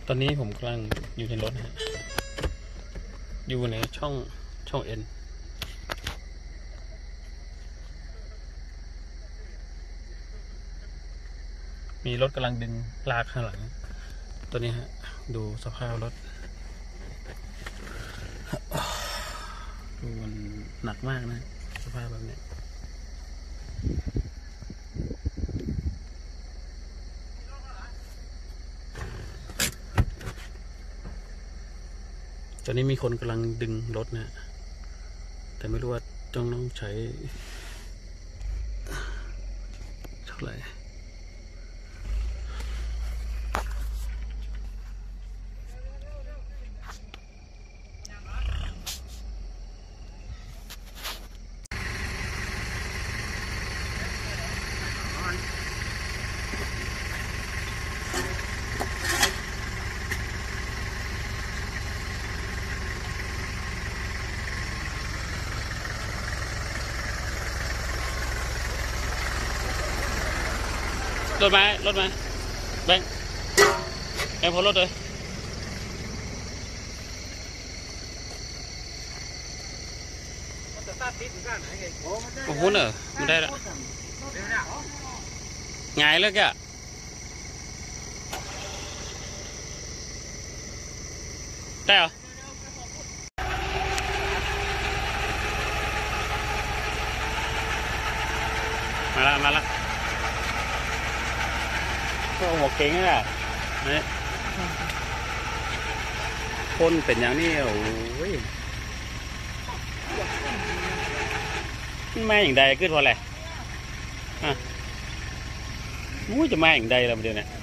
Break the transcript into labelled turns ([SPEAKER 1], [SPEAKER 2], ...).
[SPEAKER 1] ตอนนี้ผมกำลังอยู่ในรถนะฮะอยู่ในช่องเอ็นมีรถกำลังดึงลากข้างหลังตัวนี้ฮะดูสภาพรถดูมันหนักมากนะสภาพแบบนี้ตอนนี้มีคนกำลังดึงรถนะแต่ไม่รู้ว่าต้องใช้เท่าไหร่รถมาแบงพอรถเลยโอ้โหเนอะมันได้ละไงเลยแกได้เหรอมาละก็หัวเก่งอ่ะนี่คนเป็นอย่างนี้โอ้ยแม่อย่างใดขึ้นพอแหละอ่ะมู้จะแม่อย่างใดแล้วมาเดี๋ยวนี้